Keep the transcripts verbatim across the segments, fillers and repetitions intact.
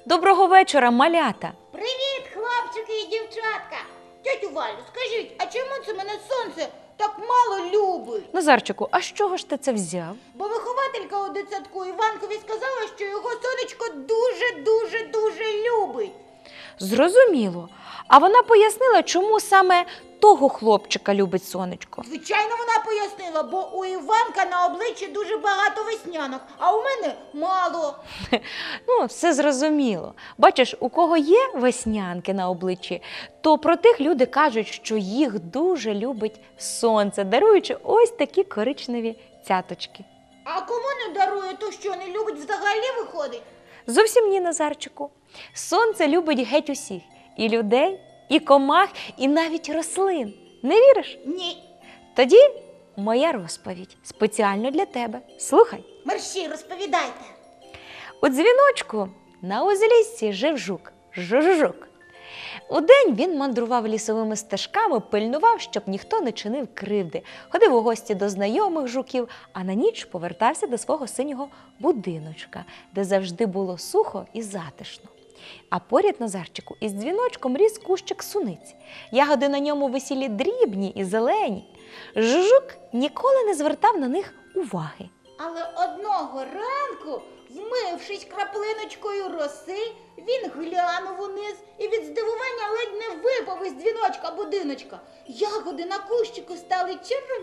Доброго вечора, малята! Привіт, хлопчики і дівчатка! Тьотю Валю, скажіть, а чому це мене сонце так мало любить? Назарчику, а з чого ж ти це взяв? Бо вихователька у дитсадку Іванкові сказала, що його сонечко дуже-дуже-дуже любить. Зрозуміло. А вона пояснила, чому саме того хлопчика любить сонечко. Звичайно, вона пояснила, бо у Іванка на обличчі дуже багато веснянок, а у мене мало. Ну, все зрозуміло. Бачиш, у кого є веснянки на обличчі, то про тих люди кажуть, що їх дуже любить сонце, даруючи ось такі коричневі цяточки. А кому не дарує, то що, не любить взагалі виходить? Зовсім ні, Назарчику. Сонце любить геть усіх. І людей, і комах, і навіть рослин. Не віриш? Ні. Тоді моя розповідь спеціально для тебе. Слухай. Мерщій, розповідайте. У дзвіночку на узліссі жив жук. Жужужук. Удень він мандрував лісовими стежками, пильнував, щоб ніхто не чинив кривди. Ходив у гості до знайомих жуків, а на ніч повертався до свого синього будиночка, де завжди було сухо і затишно. А поряд, Назарчику, із дзвіночком ріс кущик суниць. Ягоди на ньому висіли дрібні і зелені. Жужук ніколи не звертав на них уваги. Але одного ранку, вмившись краплиночкою роси, він глянув униз і від здивування ледь не випав із дзвіночка будиночка. Ягоди на кущику стали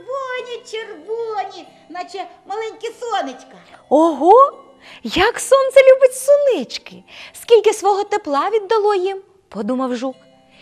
червоні-червоні, наче маленькі сонечка. Ого! Як сонце любить сунички! Скільки свого тепла віддало їм, подумав жук.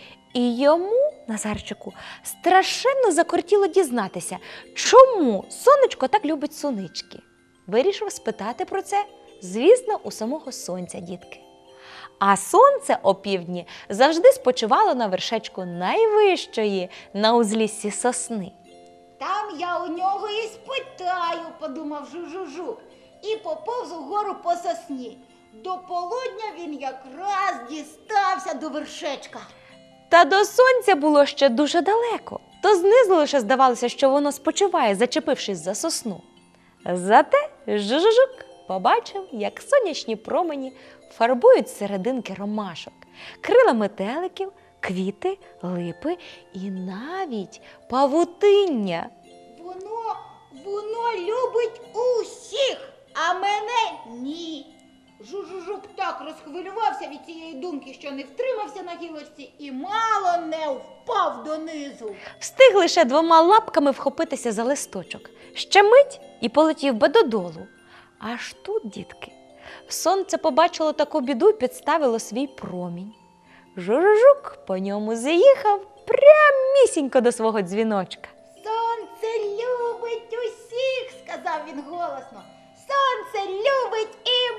І йому, Назарчику, страшенно закортіло дізнатися, чому сонечко так любить сунички. Вирішив спитати про це, звісно, у самого сонця, дітки. А сонце опівдні завжди спочивало на вершечку найвищої на узліссі сосни. Там я у нього і спитаю, подумав жу-жу-жу, і поповз угору по сосні. До полудня він якраз дістався до вершечка. Та до сонця було ще дуже далеко, то знизу лише здавалося, що воно спочиває, зачепившись за сосну. Зате жужужук побачив, як сонячні промені фарбують серединки ромашок, крила метеликів, квіти, липи і навіть павутиння. Воно, воно любить усіх, а мене ні. Жужужук так розхвилювався від цієї думки, що не втримався на гілочці і мало не впав донизу. Встиг лише двома лапками вхопитися за листочок. Ще мить і полетів би додолу. Аж тут, дітки, сонце побачило таку біду і підставило свій промінь. Жужужук по ньому з'їхав прямісінько до свого дзвіночка. Сонце любить усіх, сказав він голосно. Сонце любить і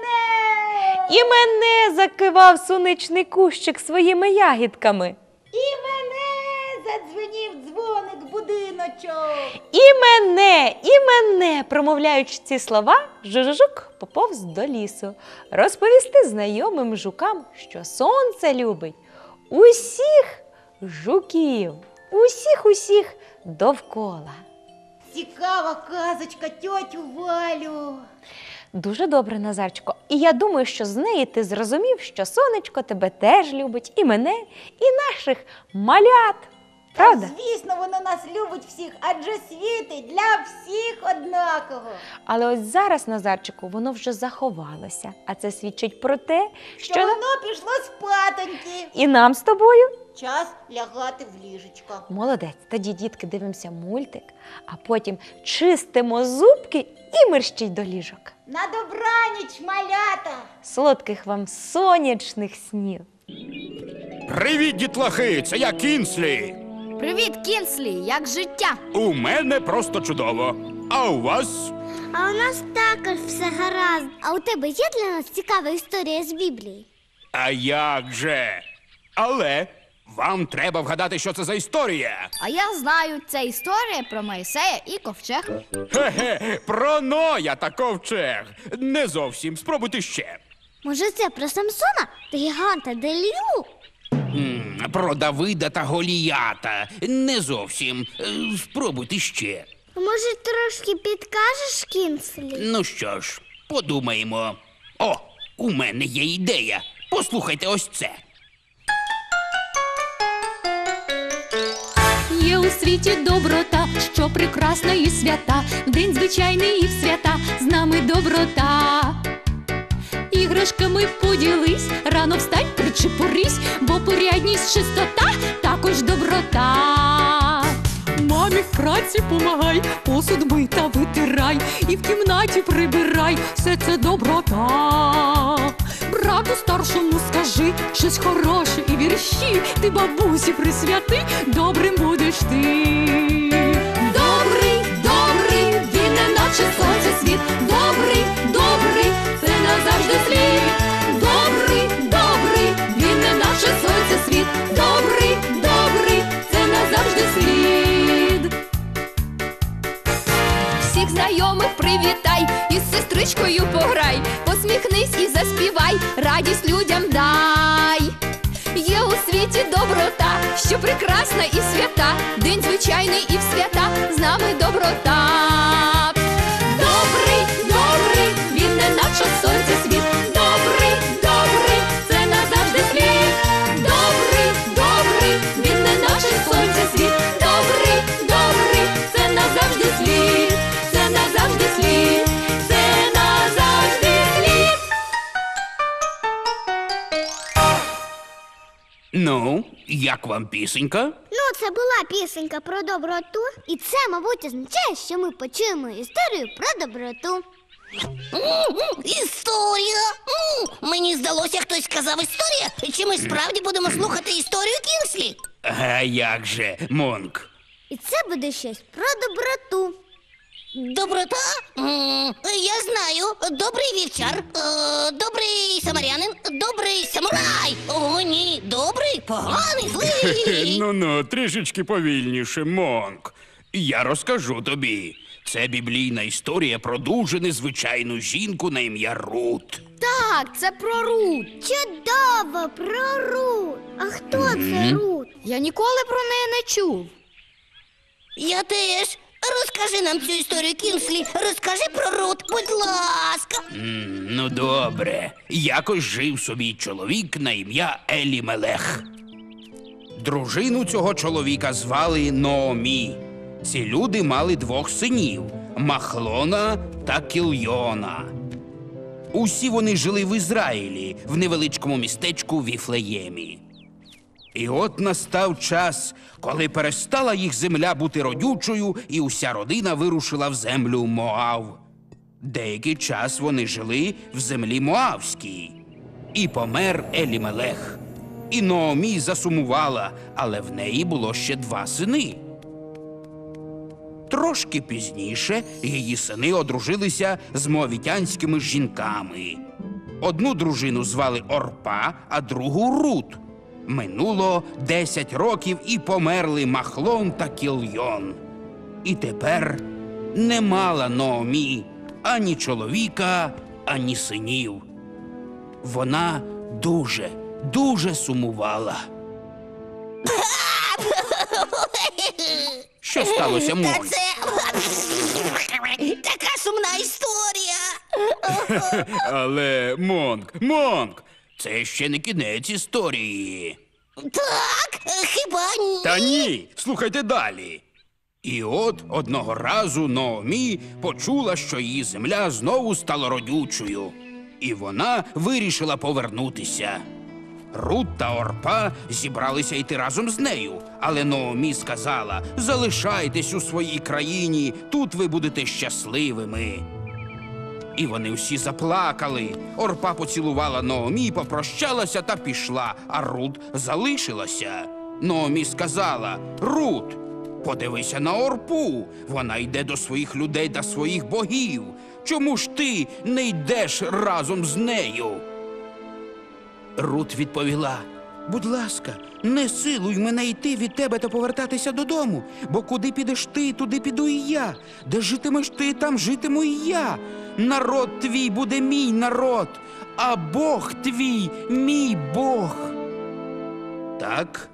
мене. І мене, закивав суничний кущик своїми ягідками. І мене, задзвенів дзвоник будиночок. І мене, і мене, промовляючи ці слова, жужужук поповз до лісу, розповісти знайомим жукам, що сонце любить усіх жуків, усіх-усіх довкола. Цікава казочка, тьотю Валю. Дуже добре, Назарчико. І я думаю, що з неї ти зрозумів, що сонечко тебе теж любить, і мене, і наших малят. Правда? Та, звісно, воно нас любить всіх, адже світить для всіх однаково. Але ось зараз, Назарчику, воно вже заховалося. А це свідчить про те, Що, що воно пішло спатоньки. і нам з тобою. Час лягати в ліжечко. Молодець. Тоді, дітки, дивимося мультик, а потім чистимо зубки і мерщій до ліжок. На добраніч, малята! Солодких вам сонячних снів. Привіт, дітлахи! Це я Кінслі! Привіт, Кінслі! Як життя? У мене просто чудово. А у вас? А у нас також все гаразд. А у тебе є для нас цікава історія з Біблії? А як же? Але вам треба вгадати, що це за історія. А я знаю, це історія про Моїсея і ковчег. Хе-хе, про Ноя та ковчег. Не зовсім. Спробуйте ще. Може, це про Самсона та гіганта Делілу? М, Про Давида та Голіята. Не зовсім. Е, Спробуйте ще. Може, трошки підкажеш, Кінслі? Ну що ж, подумаємо. О, У мене є ідея. Послухайте ось це. Є у світі доброта, що прекрасна і свята, в день звичайний і в свята, з нами доброта. Іграшками поділись, рано встань, причепурись, бо порядність, чистота, також доброта. Мамі в праці помагай, посуд мий та витирай, і в кімнаті прибирай, все це доброта. Брату старшому скажи щось хороше і вірші, ти бабусі присвяти, добрим будеш ти. Добрий, добрий, він не наче сонце світ, добрий, добрий, це назавжди слід. Добрий, добрий, він не наче сонце світ, добрий, добрий, це назавжди слід. Всіх знайомих привітай, із сестричкою пограй, посміхнись і заспівай, радість людям дай. Є у світі доброта, що прекрасна і свята, день звичайний і в свята, з нами доброта. Добрий, добрий, він не наче сонце світ, добрий, добрий, це назавжди слід. Добрий, добрий, він не наче сонце світ, добрий, добрий, це назавжди слід, це назавжди слід, це назавжди слід. Ну, як вам пісенька? Ну, це була пісенька про доброту. І це, мабуть, означає, що ми почуємо історію про доброту. Історія? М, Мені здалося, хтось сказав історія. Чи ми справді будемо слухати історію Кінслі? А як же, Монк? І це буде щось про доброту. Доброта? М, Я знаю. Добрий вівчар, е, добрий самарянин, добрий самурай. О, ні, добрий, поганий, злий. Ну-ну, трішечки повільніше, Монк. Я розкажу тобі. Це біблійна історія про дуже незвичайну жінку на ім'я Рут. Так, це про Рут. Чудово, про Рут. А хто це Рут? Я ніколи про неї не чув. Я теж. Розкажи нам цю історію, Кінслі. Розкажи про Рут, будь ласка. М, ну добре. Якось жив собі чоловік на ім'я Елімелех. Дружину цього чоловіка звали Ноомі. Ці люди мали двох синів – Махлона та Кільйона. Усі вони жили в Ізраїлі, в невеличкому містечку Віфлеємі. І от настав час, коли перестала їх земля бути родючою, і уся родина вирушила в землю Моав. Деякий час вони жили в землі Моавській. І помер Елімелех. І Ноомі засумувала, але в неї було ще два сини. Трошки пізніше її сини одружилися з моавітянськими жінками. Одну дружину звали Орпа, а другу Рут. Минуло десять років і померли Махлон та Кільйон. І тепер не мала Ноомі ані чоловіка, ані синів. Вона дуже, дуже сумувала. Що сталося, Та Монк? це така сумна історія. Але, Монк, Монк, це ще не кінець історії. Так, хіба ні? Та ні, слухайте далі. І от одного разу Ноомі почула, що її земля знову стала родючою. І вона вирішила повернутися. Рут та Орпа зібралися йти разом з нею, але Ноомі сказала: «Залишайтесь у своїй країні, тут ви будете щасливими». І вони всі заплакали. Орпа поцілувала Ноомі, попрощалася та пішла, а Рут залишилася. Ноомі сказала: «Рут, подивися на Орпу, вона йде до своїх людей та своїх богів. Чому ж ти не йдеш разом з нею?» Рут відповіла: «Будь ласка, не силуй мене йти від тебе та повертатися додому, бо куди підеш ти, туди піду і я. Де житимеш ти, там житиму і я. Народ твій буде мій народ, а Бог твій мій Бог». Так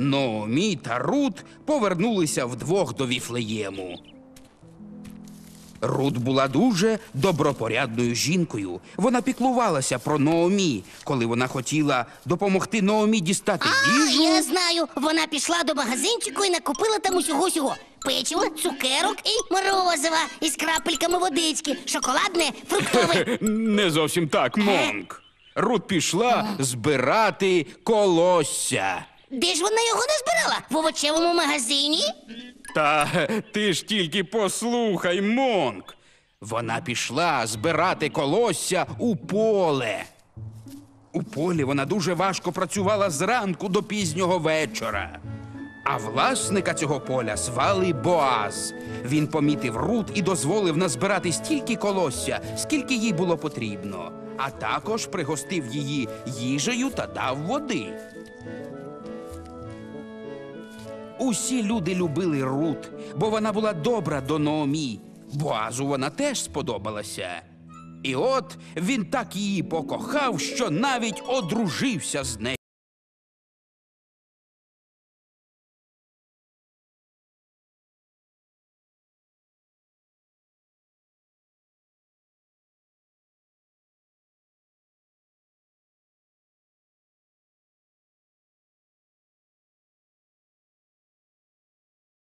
Ноомі та Рут повернулися вдвох до Віфлеєму. Рут була дуже добропорядною жінкою. Вона піклувалася про Ноомі, коли вона хотіла допомогти Ноомі дістати А, їжу. я знаю. Вона пішла до магазинчику і накупила там усього-сього. Печиво, цукерок і морозива із крапельками водички. Шоколадне, фруктове. Не зовсім так, Монк. Рут пішла збирати колосся. Де ж вона його не збирала? В овочевому магазині? Та ти ж тільки послухай, Монк. Вона пішла збирати колосся у поле. У полі вона дуже важко працювала зранку до пізнього вечора. А власника цього поля звали Боаз. Він помітив Рут і дозволив назбирати стільки колосся, скільки їй було потрібно, а також пригостив її їжею та дав води. Усі люди любили Рут, бо вона була добра до Ноомі. Боазу вона теж сподобалася. І от він так її покохав, що навіть одружився з нею.